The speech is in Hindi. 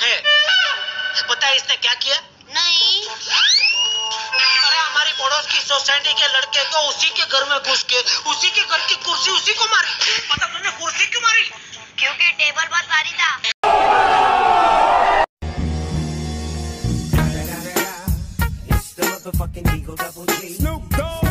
है। पता है इसने क्या किया? नहीं। अरे हमारी पड़ोस की सोसाइटी के लड़के को उसी के घर में घुस के उसी के घर की कुर्सी उसी को मारी। पता तुमने कुर्सी क्यों मारी? क्योंकि टेबल बहुत भारी था। It's the motherfucking Eagle Double G. Snoop Dogg.